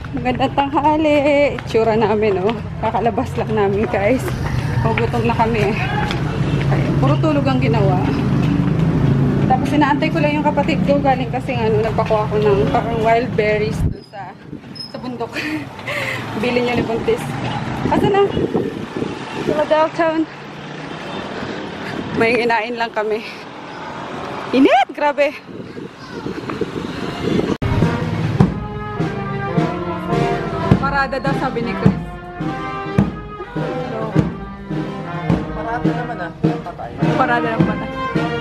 Magandang tanghali. Itsura namin, oh. Kakalabas lang namin, guys. Magutom na kami. Ay, puro tulog ang ginawa. Tapos inaantay ko lang yung kapatid ko. Galing kasi nagpakuha ko ng parang wild berries dun sa bundok. Bili niya ni Buntis. Asa na? Sa downtown. May inain lang kami. Init! Grabe! Parada daw, sabi ni Chris. Parada naman patay. Parada ng patay.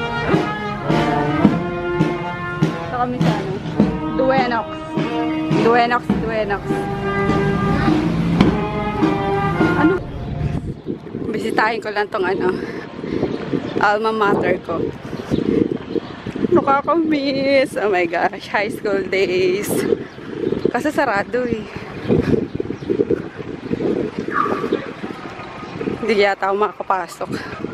Ito kami sa Duenox. Duenox. Ano? Bisitahin ko lang tong alma mater ko. Nakakamiss. Oh my gosh, high school days. Kasi sarado eh. Hindi yata ako makakapasok.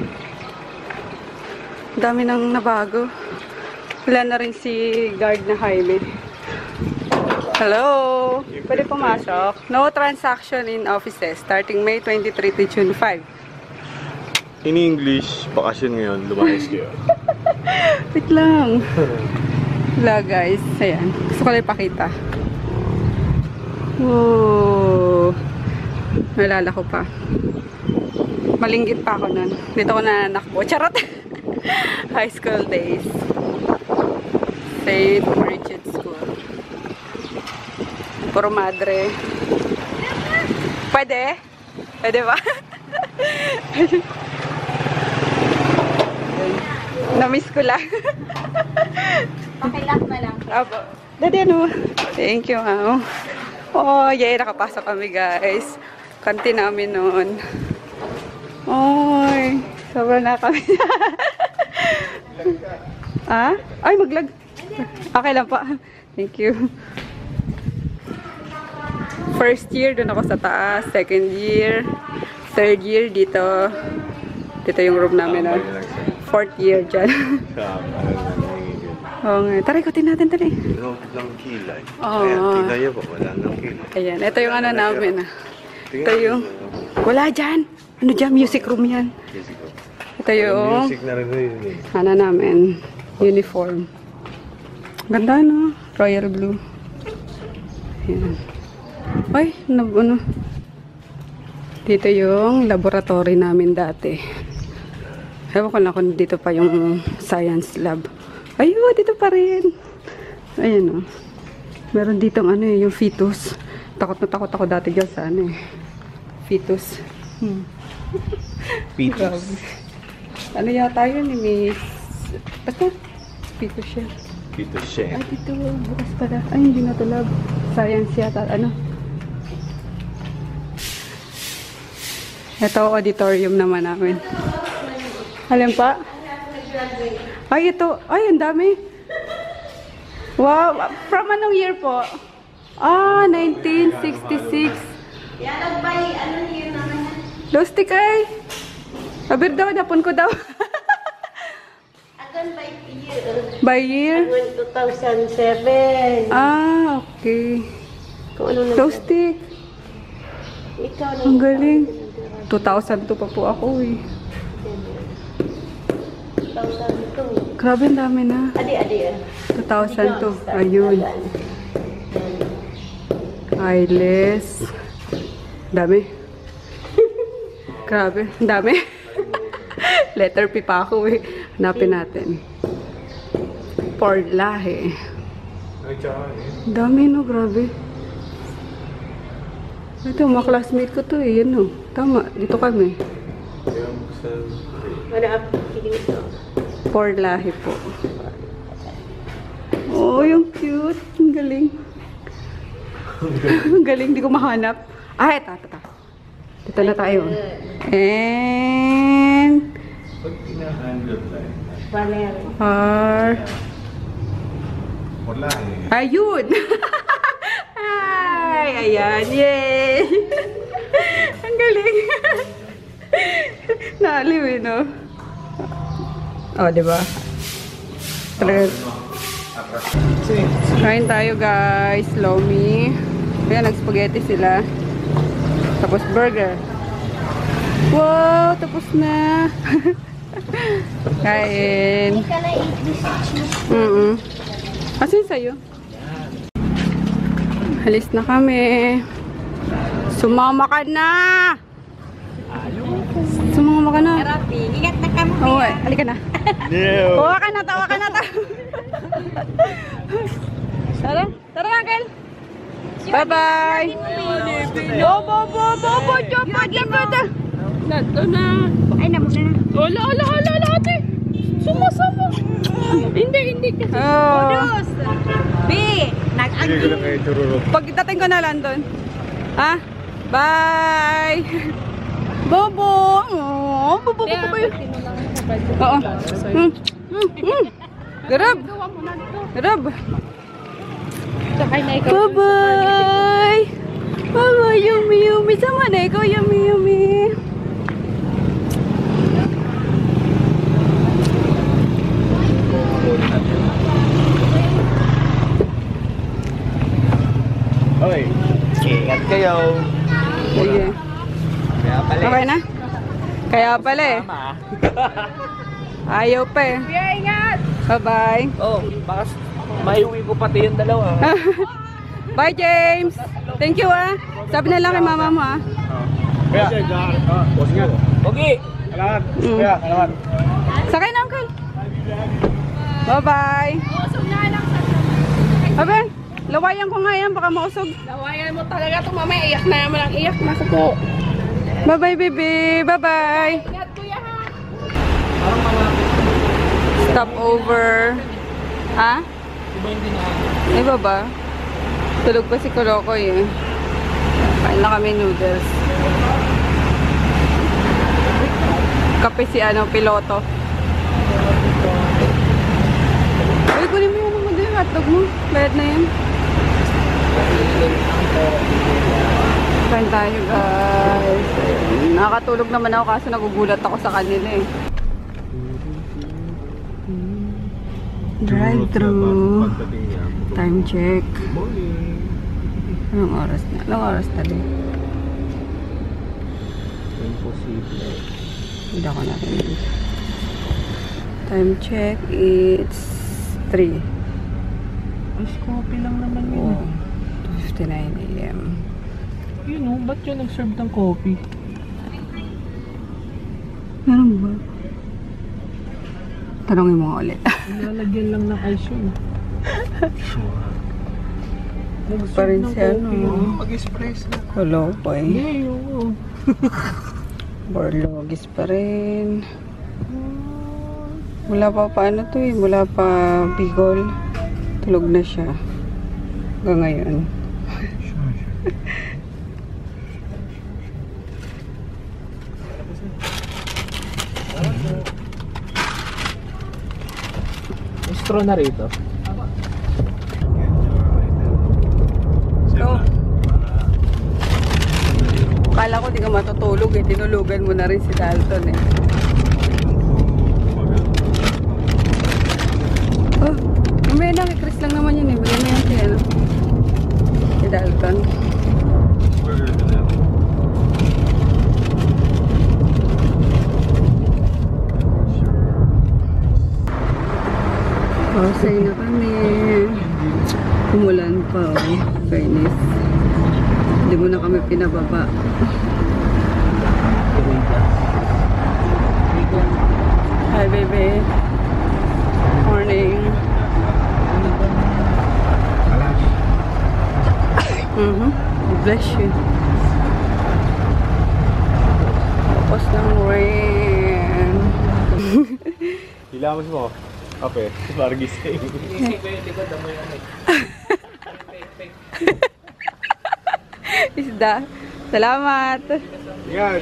Dami nang nabago. Wala na rin si guard na Jaime. Hello! Pwede pumasok. No transaction in offices starting May 23 to June 5. In English, bakasyon ngayon, lumayas kayo. Wait lang. Wala guys. Ayan. Gusto ko lang ipakita. Wow. Nalala ko pa. Malinggit pa ako nun. Dito ko nananakbo. Charot! High school days. St. Bridget School. Puro madre. Pwede? Pwede ba? Na-miss ko lang. Pakilak na lang. Abo. Dadi Thank you, ma'am. Oh, yay, nakapasok kami, guys. Kanti namin noon. Oy, sobrang na kami. Ah? Ay, maglag. Okay lang pa. Thank you. First year, doon ako sa taas. Second year. Third year, dito. Dito yung room namin. Fourth year dyan. Oo nga. Tara, ikutin natin. Tara. Lang kilay. Oo. Ayan, kilay po. Wala nang kilay. Ayan, ito yung namin. Ito yung... Wala dyan. Ano dyan? Music room yan. Ito yung... Music na rin yun eh. Namin. Uniform. Ganda, no? Royal blue. Ayan. Ay, dito yung laboratory namin dati. Ewan ko lang kung dito pa yung science lab. Ayun, dito pa rin. Ayan, oh. Meron dito yung fetus. Takot na takot ako dati dyan sa fetus. Fetus. Ano yata yun, Miss? Basta, fetus siya. Fetus siya. Ay, dito, bukas pala. Ay, hindi na to lab. Science yata, Ito, auditorium naman namin. Alin pa? Ay, ito. Ay, ang dami. Wow. From anong year po? 1966. Yan ang bay, year naman yan? Lustik ay. Abir daw, napon ko daw. Agan by year. By year? 2007. Okay. Kung ano na. Lustik. Ikaw na. Ang galing. 2002 pa po ako eh. 2002. Grabe, ang dami na. Adi. 2002. Ayun. Eyeless. Dami. Grabe. Ang dami. Letter P pa ako eh. Hanapin natin. Porlahe. Dami, no? Grabe. Ito, mga classmate ko to eh. Yan, no? Tama. Dito kami. Ano ang feeling ito? Porlahe po. Oh, yung cute. Ang galing. Ang galing. Di ko mahanap. Ah, ito. Dito na tayo. And... Ayun! Ay, ayan. Yay! Ang galing. Naaliw eh, no? Oh, diba? Talaga. Kain tayo, guys. Lomi. Kaya nag-spaghetti sila. Tapos burger. Wow, tapos na. Kain. Can I eat this cheese? Asin sa'yo? Halis na kami. Sumama ka na! Sumama ka na. Ingat na kami. Oo, halika na. No. Tawa ka na, tawa ka na. Tara, tara Uncle. Bye-bye. Bobo, Japa. Nato na. Ay, namo na. Hala, ate. Sumasama. Hindi ka. Oh. B! Sige ko lang kayo tururot. Pagdating ko na lang doon. Ha? Bye! Bobo! Oh, bobo ko ba yun? Oo. Garab! Garab! Bye-bye! Bye-bye, Yumi! Sama na ikaw, Yumi! Okay. Ingat kayo. Sige. Kaya pala. Okay na? Kaya pala eh. Ayaw pa eh. Ingat! Bye-bye. Oh, baka maiuwi ko pati yung dalawa. Bye, James. Thank you ah. Sabi na lang kay mama mo ah. Kaya. Boss nga. Okay! Salamat. Kaya, salamat. Sakay na, Uncle. Bye-bye. Abe, lawayan ko nga yan. Baka mausog. Lawayan mo talaga ito, mama. Iyak na naman ang iyak. Nasa po. Bye-bye, baby. Bye-bye. Ingat, kuya, ha? Stop over. Ha? Iba hindi na. Iba ba? Tulog pa si Kolokoy eh. Kain na kami noodles. Kape si piloto. Uy, kunin mo yung mga yung hotdog mo. Bayad na yan. Kain tayo guys. Nakatulog naman ako kaso nagugulat ako sa kanila eh. Drive-thru. Time check. Anong oras na? Anong oras na din? Imposible. Hindi ako narinig. Time check, it's 3. Mas coffee lang naman Oh, yun. 2:59 AM. Yun o, ba't yun nag-serve ng coffee? Meron ba? Tanongin mo nga ulit. Ilalagyan lang ng ice yun. Pa rin si Mag-espresso. Hello, boy. Hindi, oo. Borlogis pa rin. Wala pa paano to eh. Wala pa Bicol. Tulog na siya. Hanggang ngayon. May straw na rito. So, kala ko di ka matutulog eh. Tinulugan mo na rin si Dalton eh. Oh, mamaya na. Chris lang naman yun eh. Bigyan mo yan si Dalton. Pasay na kami. Umulan pa oh. Fairness. Hindi mo na kami pinababa. Hi baby. Morning. Bless you. Tapos ng rain. Hilamos mo. Kape. Margis kayo. Isip ko yung likod mo yan eh. Isda. Salamat. Yan.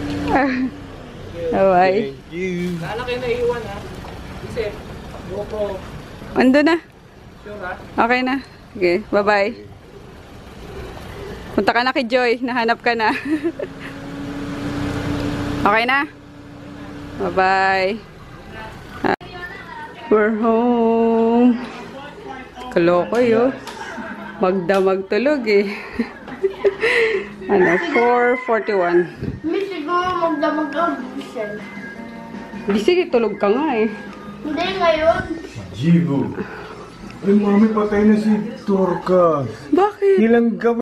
Bye-bye. Thank you. Kala kayo naiiwan ha. Isip. GoPro. Ando na. Sure ha? Okay na. Sige. Bye-bye. Punta ka na kay Joy. Nahanap ka na. Okay na? Bye-bye. We're home. Kalokoy oh. magdamag tulog eh. Ano, 4:41. Miss, siguro magdamag ang gisel. Di sige, tulog ka nga eh. Hindi ngayon. Jigo. Ay, mami, patay na si Turka. Bakit? Ilang gabi